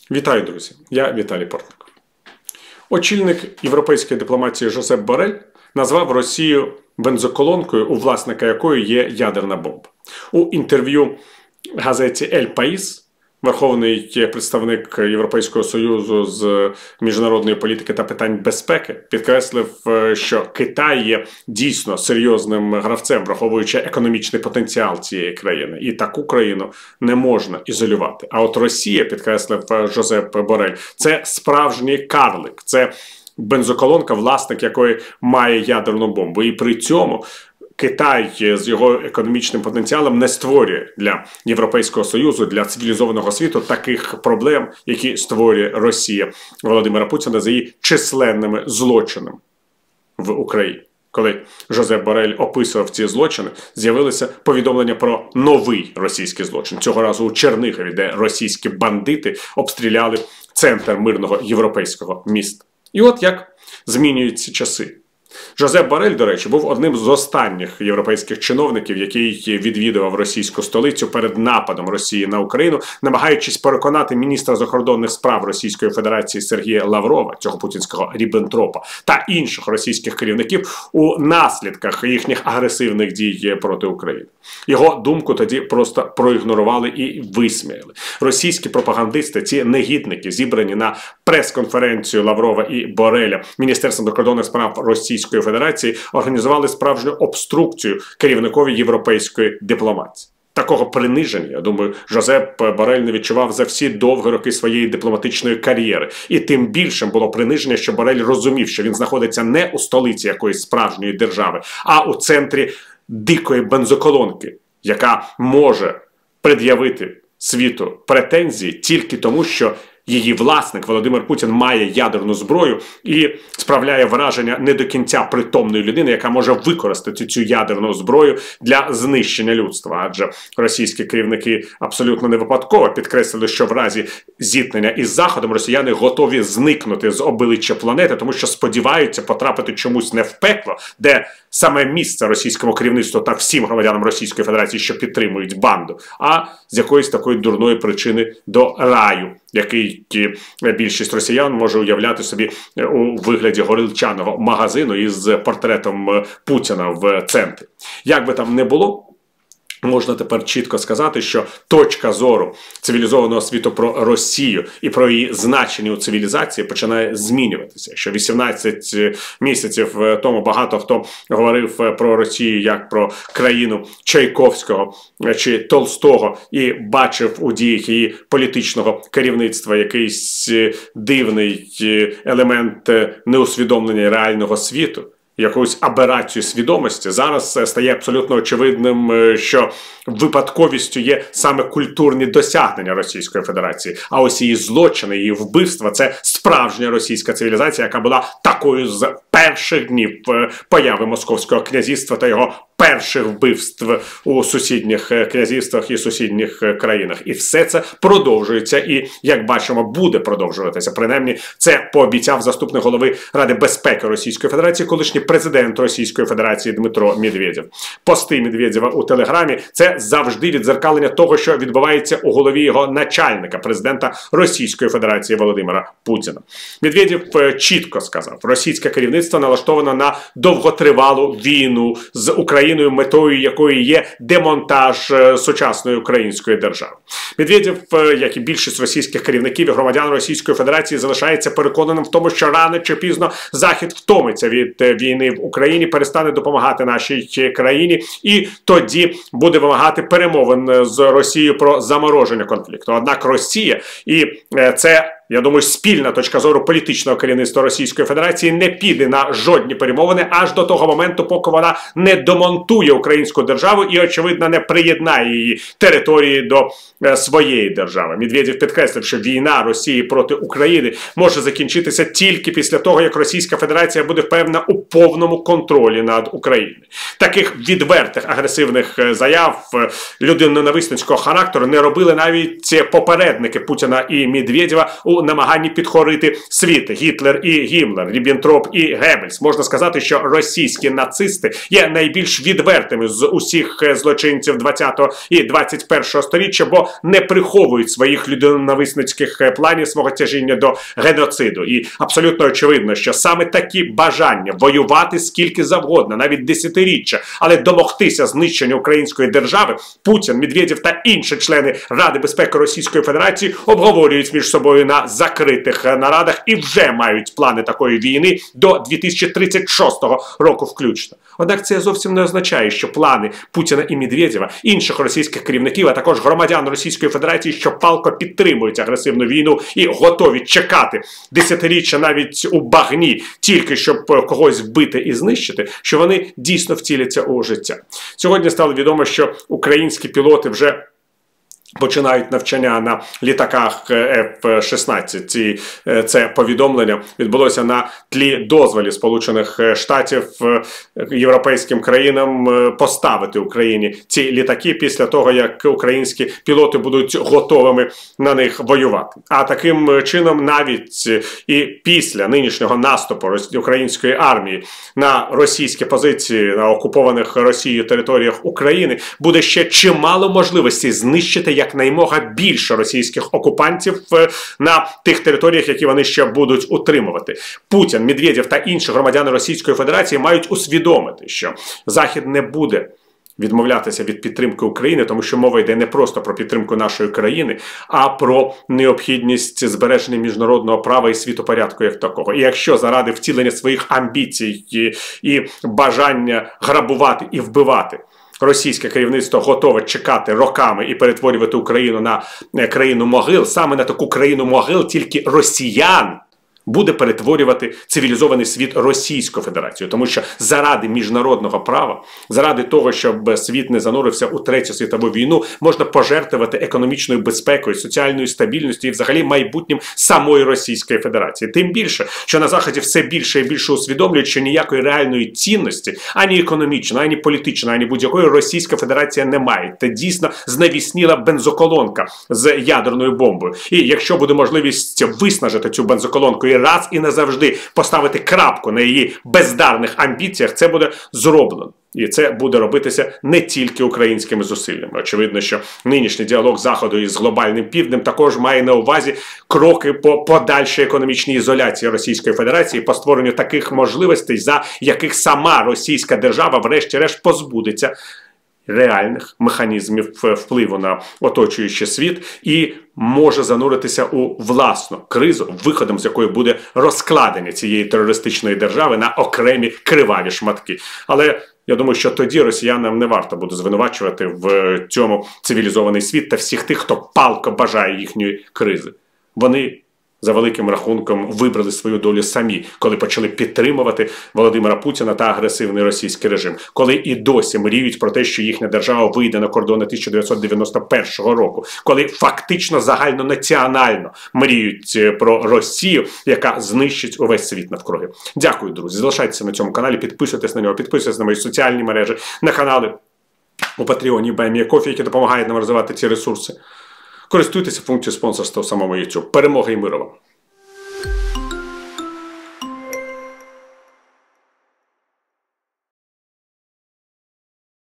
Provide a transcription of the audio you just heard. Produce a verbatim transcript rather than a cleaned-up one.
Вітаю, друзі! Я Віталій Портников. Очільник європейської дипломатії Жозеп Борель назвав Росію бензоколонкою, у власника якої є ядерна бомба. У інтерв'ю газеті «Ель Паїс» верховний представник Європейського Союзу з міжнародної політики та питань безпеки підкреслив, що Китай є дійсно серйозним гравцем, враховуючи економічний потенціал цієї країни. І таку країну не можна ізолювати. А от Росія, підкреслив Жозеп Борель, це справжній карлик, це бензоколонка, власник якої має ядерну бомбу. І при цьому Китай з його економічним потенціалом не створює для Європейського Союзу, для цивілізованого світу таких проблем, які створює Росія Володимира Путіна за її численними злочинами в Україні. Коли Жозеп Борель описував ці злочини, з'явилися повідомлення про новий російський злочин. Цього разу у Чернігові, де російські бандити обстріляли центр мирного європейського міста. І от як змінюються часи. Жозеп Борель, до речі, був одним з останніх європейських чиновників, який відвідував російську столицю перед нападом Росії на Україну, намагаючись переконати міністра закордонних справ Російської Федерації Сергія Лаврова, цього путінського ріббентропа, та інших російських керівників у наслідках їхніх агресивних дій проти України. Його думку тоді просто проігнорували і висміяли. Російські пропагандисти, ці негідники, зібрані на прес-конференцію Лаврова і Бореля Міністерством закордонних справ Російської Федерації, організували справжню обструкцію керівникові європейської дипломатії. Такого приниження, я думаю, Жозеп Борель не відчував за всі довгі роки своєї дипломатичної кар'єри. І тим більшим було приниження, що Борель розумів, що він знаходиться не у столиці якоїсь справжньої держави, а у центрі дикої бензоколонки, яка може пред'явити світу претензії тільки тому, що її власник Володимир Путін має ядерну зброю і справляє враження не до кінця притомної людини, яка може використати цю ядерну зброю для знищення людства. Адже російські керівники абсолютно не випадково підкреслили, що в разі зіткнення із Заходом росіяни готові зникнути з обличчя планети, тому що сподіваються потрапити чомусь не в пекло, де саме місце російському керівництву та всім громадянам Російської Федерації, що підтримують банду, а з якоїсь такої дурної причини до раю, який більшість росіян може уявляти собі у вигляді горілчаного магазину із портретом Путіна в центрі. Як би там не було, можна тепер чітко сказати, що точка зору цивілізованого світу про Росію і про її значення у цивілізації починає змінюватися. Що вісімнадцять місяців тому багато хто говорив про Росію як про країну Чайковського чи Толстого і бачив у діях її політичного керівництва якийсь дивний елемент неусвідомлення реального світу, якусь аберацію свідомості. Зараз стає абсолютно очевидним, що випадковістю є саме культурні досягнення Російської Федерації. А ось її злочини, її вбивства – це справжня російська цивілізація, яка була такою з перших днів появи Московського князівства та його перших вбивств у сусідніх князівствах і сусідніх країнах. І все це продовжується і, як бачимо, буде продовжуватися. Принаймні, це пообіцяв заступник голови Ради безпеки Російської Федерації, колишній президент Російської Федерації Дмитро Медведєв. Пости Медведєва у Телеграмі – це завжди віддзеркалення того, що відбувається у голові його начальника, президента Російської Федерації Володимира Путіна. Медведєв чітко сказав, російське керівництво налаштовано на довготривалу війну з Україною, метою якої є демонтаж сучасної української держави. Медведєв, як і більшість російських керівників і громадян Російської Федерації, залишається переконаним в тому, що рано чи пізно Захід втомиться від війни в Україні, перестане допомагати нашій країні і тоді буде вимагати перемовин з Росією про замороження конфлікту. Однак Росія, і це, я думаю, спільна точка зору політичного керівництва Російської Федерації, не піде на жодні перемовини аж до того моменту, поки вона не демонтує українську державу і, очевидно, не приєднає її території до е, своєї держави. Медведєв підкреслив, що війна Росії проти України може закінчитися тільки після того, як Російська Федерація буде впевнена у повному контролі над Україною. Таких відвертих агресивних заяв людиноненависницького характеру не робили навіть попередники Путіна і Медведєва у у намаганні підкорити світ. Гітлер і Гіммлер, Ріббентроп і Геббельс. Можна сказати, що російські нацисти є найбільш відвертими з усіх злочинців двадцятого і двадцять першого століття, бо не приховують своїх людиноненависницьких планів, свого тяжіння до геноциду. І абсолютно очевидно, що саме такі бажання воювати скільки завгодно, навіть десятиріччя, але домогтися знищення української держави, Путін, Медведєв та інші члени Ради безпеки Російської Федерації обговорюють між собою на закритих нарадах і вже мають плани такої війни до дві тисячі тридцять шостого року включно. Однак це зовсім не означає, що плани Путіна і Медведєва, інших російських керівників, а також громадян Російської Федерації, що палко підтримують агресивну війну і готові чекати десятиріччя навіть у багні, тільки щоб когось вбити і знищити, що вони дійсно втіляться у життя. Сьогодні стало відомо, що українські пілоти вже починають навчання на літаках еф шістнадцять. І це повідомлення відбулося на тлі дозволів Сполучених Штатів європейським країнам поставити Україні ці літаки після того, як українські пілоти будуть готовими на них воювати. А таким чином навіть і після нинішнього наступу української армії на російські позиції на окупованих Росією територіях України буде ще чимало можливостей знищити якнаймога більше російських окупантів на тих територіях, які вони ще будуть утримувати. Путін, Медведєв та інші громадяни Російської Федерації мають усвідомити, що Захід не буде відмовлятися від підтримки України, тому що мова йде не просто про підтримку нашої країни, а про необхідність збереження міжнародного права і світопорядку як такого. І якщо заради втілення своїх амбіцій і, і бажання грабувати і вбивати російське керівництво готове чекати роками і перетворювати Україну на країну могил, саме на таку країну могил тільки росіян буде перетворювати цивілізований світ Російську Федерацію. Тому що заради міжнародного права, заради того, щоб світ не занурився у Третю світову війну, можна пожертвувати економічною безпекою, соціальною стабільністю і взагалі майбутнім самої Російської Федерації. Тим більше, що на Заході все більше і більше усвідомлюють, що ніякої реальної цінності, ані економічної, ані політичної, ані будь-якої Російська Федерація не має. Це дійсно знавісніла бензоколонка з ядерною бомбою. І якщо буде можливість виснажити цю бензоколонку і раз і назавжди поставити крапку на її бездарних амбіціях, це буде зроблено. І це буде робитися не тільки українськими зусиллями. Очевидно, що нинішній діалог Заходу із глобальним Півднем також має на увазі кроки по подальшій економічній ізоляції Російської Федерації, по створенню таких можливостей, за яких сама Російська держава врешті-решт позбудеться реальних механізмів впливу на оточуючий світ і може зануритися у власну кризу, виходом з якої буде розкладення цієї терористичної держави на окремі криваві шматки. Але я думаю, що тоді росіянам не варто буде звинувачувати в цьому цивілізований світ та всіх тих, хто палко бажає їхньої кризи. Вони за великим рахунком вибрали свою долю самі, коли почали підтримувати Володимира Путіна та агресивний російський режим. Коли і досі мріють про те, що їхня держава вийде на кордони тисяча дев'ятсот дев'яносто першого року. Коли фактично загальнонаціонально мріють про Росію, яка знищить увесь світ навкруги. Дякую, друзі. Залишайтеся на цьому каналі, підписуйтесь на нього, підписуйтесь на мої соціальні мережі, на канали у Патреоні BuyMeACoffee, які допомагають нам розвивати ці ресурси. Користуйтеся функцією спонсорства в самому YouTube. Перемоги і миру вам!